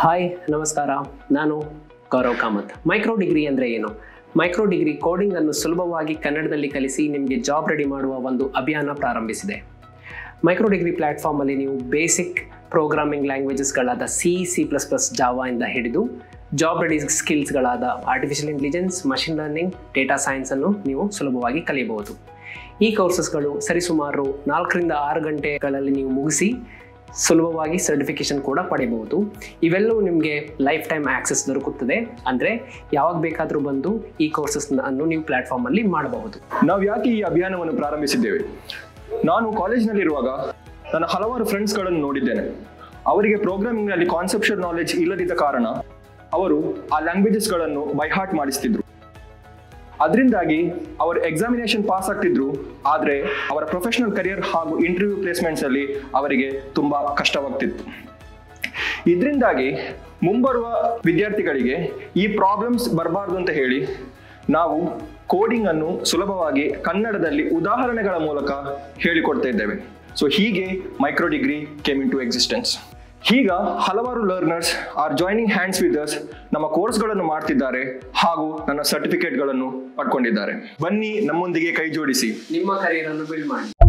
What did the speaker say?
Hi ನಮಸ್ಕಾರ, ನಾನು Gaurav Kamath. Micro degree ಅಂದರೆ ಏನು? ಮೈಕ್ರೋ ಡಿಗ್ರಿ ಕೋಡಿಂಗ್ ಅನ್ನು ಸುಲಭವಾಗಿ ಕನ್ನಡದಲ್ಲಿ ಕಲಿಸಿ ನಿಮಗೆ ಜಾಬ್ ರೆಡಿ ಮಾಡುವ ಒಂದು ಅಭಿಯಾನ ಪ್ರಾರಂಭಿಸಿದೆ. ಮೈಕ್ರೋ ಡಿಗ್ರಿ ಪ್ಲ್ಯಾಟ್ಫಾರ್ಮಲ್ಲಿ ನೀವು ಬೇಸಿಕ್ ಪ್ರೋಗ್ರಾಮಿಂಗ್ ಲ್ಯಾಂಗ್ವೇಜಸ್ಗಳಾದ C++, ಜಾವಾ ಇಂದ ಹಿಡಿದು ಜಾಬ್ ರೆಡಿ ಸ್ಕಿಲ್ಸ್ಗಳಾದ artificial intelligence, machine learning, data ಸೈನ್ಸನ್ನು ನೀವು ಸುಲಭವಾಗಿ ಕಲಿಯಬಹುದು. ಈ ಕೋರ್ಸಸ್ಗಳು ಸರಿಸುಮಾರು 4 ರಿಂದ 6 ಗಂಟೆಗಳಲ್ಲಿ ನೀವು ಮುಗಿಸಿ ಸುಲಭವಾಗಿ ಸರ್ಟಿಫಿಕೇಶನ್ ಕೂಡ ಪಡೆಯಬಹುದು. ಇವೆಲ್ಲವೂ ನಿಮಗೆ ಲೈಫ್ ಟೈಮ್ ಆಕ್ಸೆಸ್ ದೊರಕುತ್ತದೆ. ಅಂದರೆ ಯಾವಾಗ ಬೇಕಾದರೂ ಬಂದು ಈ ಕೋರ್ಸಸ್ ಅನ್ನು ನೀವು ಪ್ಲಾಟ್ಫಾರ್ಮ್ ಅಲ್ಲಿ ಮಾಡಬಹುದು. ನಾವು ಯಾಕೆ ಈ ಅಭಿಯಾನವನ್ನು ಪ್ರಾರಂಭಿಸಿದ್ದೇವೆ? ನಾನು ಕಾಲೇಜ್ನಲ್ಲಿರುವಾಗ ನನ್ನ ಹಲವಾರು ಫ್ರೆಂಡ್ಸ್ಗಳನ್ನು ನೋಡಿದ್ದೇನೆ. ಅವರಿಗೆ ಪ್ರೋಗ್ರಾಮಿಂಗ್ನಲ್ಲಿ ಕಾನ್ಸೆಪ್ಷುಯಲ್ ನಾಲೆಜ್ ಇಲ್ಲದಿದ್ದ ಕಾರಣ ಅವರು ಆ ಲ್ಯಾಂಗ್ವೇಜಸ್ಗಳನ್ನು ಬೈ ಹಾರ್ಟ್ ಮಾಡಿಸ್ತಿದ್ರು. ಅದರಿಂದಾಗಿ ಅವರು ಎಕ್ಸಾಮಿನೇಷನ್ ಪಾಸ್ ಆಗ್ತಿದ್ರು, ಆದರೆ ಅವರ ಪ್ರೊಫೆಷನಲ್ ಕರಿಯರ್ ಹಾಗೂ ಇಂಟರ್ವ್ಯೂ ಪ್ಲೇಸ್ಮೆಂಟ್ಸ್ ಅಲ್ಲಿ ಅವರಿಗೆ ತುಂಬಾ ಕಷ್ಟವಾಗ್ತಿತ್ತು. ಇದರಿಂದಾಗಿ ಮುಂಬರುವ ವಿದ್ಯಾರ್ಥಿಗಳಿಗೆ ಈ ಪ್ರಾಬ್ಲಮ್ಸ್ ಬರಬಾರ್ದು ಅಂತ ಹೇಳಿ ನಾವು ಕೋಡಿಂಗ್ ಅನ್ನು ಸುಲಭವಾಗಿ ಕನ್ನಡದಲ್ಲಿ ಉದಾಹರಣೆಗಳ ಮೂಲಕ ಹೇಳಿಕೊಡ್ತಾ ಇದ್ದೇವೆ. ಸೊ ಹೀಗೆ micro degree came into existence. ಈಗ ಹಲವಾರು learners are joining hands with us, ನಮ್ಮ ಕೋರ್ಸ್ಗಳನ್ನು ಮಾಡ್ತಿದ್ದಾರೆ ಹಾಗೂ ನನ್ನ ಸರ್ಟಿಫಿಕೇಟ್ಗಳನ್ನು ಪಡ್ಕೊಂಡಿದ್ದಾರೆ. ಬನ್ನಿ ನಮ್ಮೊಂದಿಗೆ ಕೈ ಜೋಡಿಸಿ ನಿಮ್ಮ ಕರಿಯರ್ ಅನ್ನು ಬಿಲ್ಡ್ ಮಾಡಿ.